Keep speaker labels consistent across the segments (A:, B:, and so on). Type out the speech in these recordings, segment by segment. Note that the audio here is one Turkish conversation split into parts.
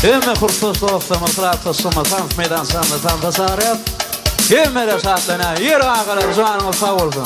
A: Emme kursus dostum, ıtratı sumu, tanf meydan sandı, tanfa sarıyat. Emme de saatlene, yeri ağalar, canımız sağ olsun.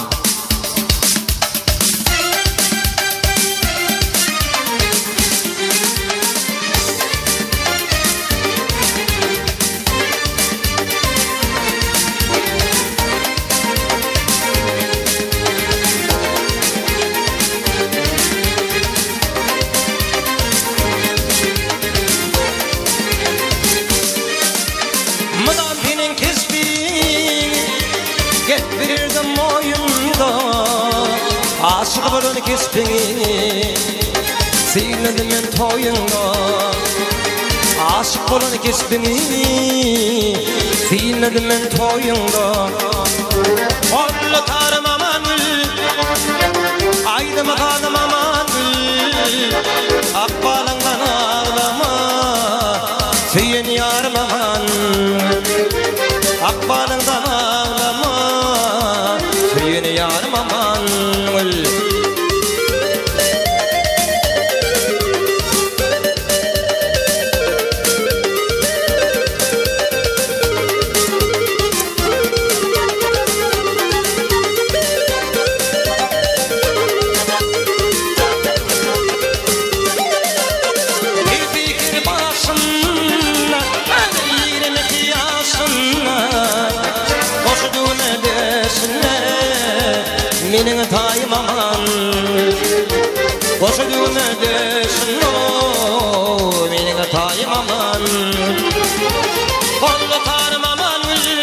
B: Aşık bolun kesbini seyledim men toyunga Aşık bolun kesbini seyledim men toyunga Ollu tarım aman aydım kanım aman Akbalından ağlama Söyün yarım aman Akbalından ağlama Söyün yarım aman Mening tayım aman Koşuduğun ödesin o Mening tayım aman Kollu karım aman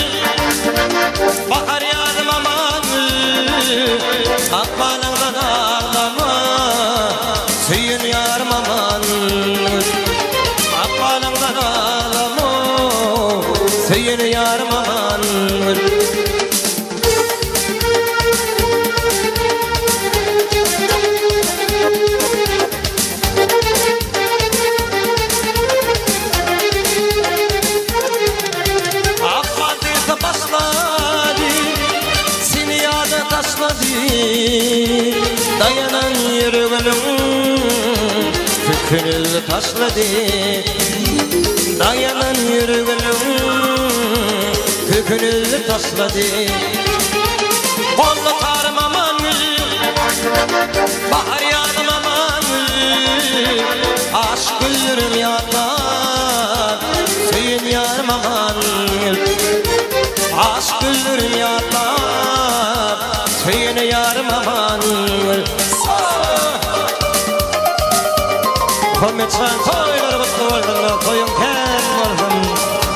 B: Bakar yarım aman Akbalından ağlama Söyün yarım aman Akbalından ağlama Söyün yarım aman Dayanan yüreğim Tükünü taşladı Dayanan yüreğim Tükünü taşladı Kollu karım aman Bahar yardım aman Aşk gülürüm yatlar Söyün yarım aman Aşk gülürüm yatlar Söyün yarım aman Hürmetsen toyları kutlu olsun Toyun ken olsun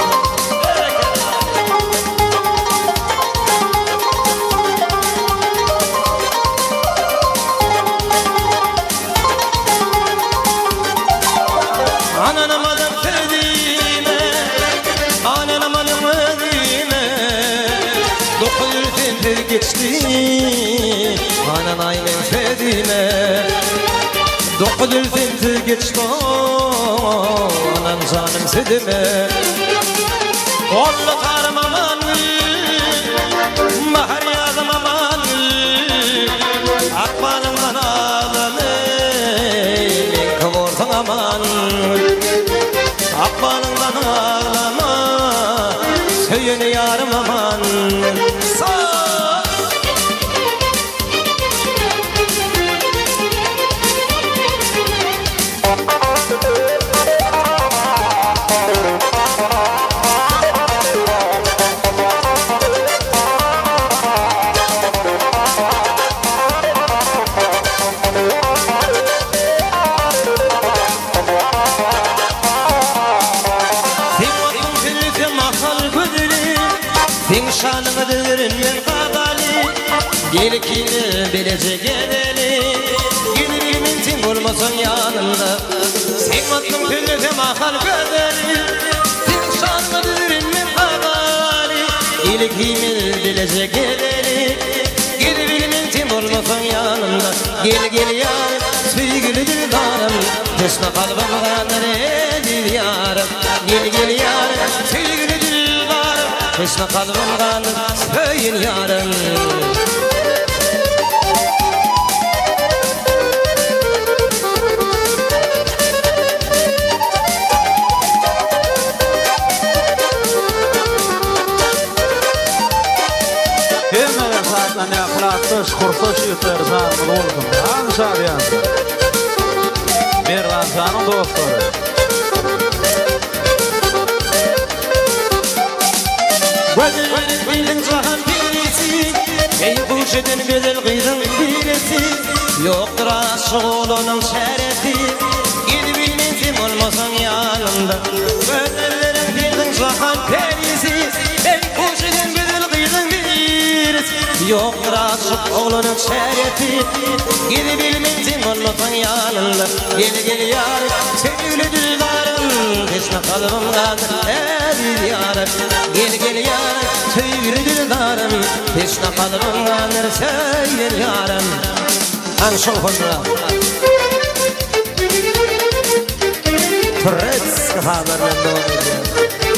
B: Ananamadım Fedime Ananamadım Fedime 900 yıl geçti Ananayım Fedime 900 yıl geçti Anan canım sedime Kollu karım aman Bahar yazım aman Akbalından ağlamı Men kıvırtın aman Akbalından ağlama Söyün yarım aman Gelkini bilecek edeli Gidirimin tin olmasın yanımda Sen aklım tüllüfe mahal gödeli Sen şanlı dürünün kadali Gelkini bilecek edeli Gidirimin tin olmasın yanımda Gel yar sevgili dildarım Hüsnü kalbim kanır yarım Gel yar sevgili dildarım Hüsnü kalbim kanır söyün yarım
A: Kurtaş yurtlar zanımız olsun. Hangi şadiyan? Merdan Can'ın dostları.
B: Bilin cahan birisi, ey kuşedin bedel kıydın birisi. Yoktur aşık olanın şerefi, gel bilmezim olmasan yanımda. Gözlerin bilin cahan birisi, ey kuşedin bedel kıydın birisi. Yoktur aşık olanın şerefi, gel bilmezim olmasan yanımda. Gel yar, sevgili dildarım, teşne kalbimden el yarım. Gel yar, sevgili dildarım, teşne kalbimden el yarım. Anşol hoşuna Turretsk haberden devam ediyor.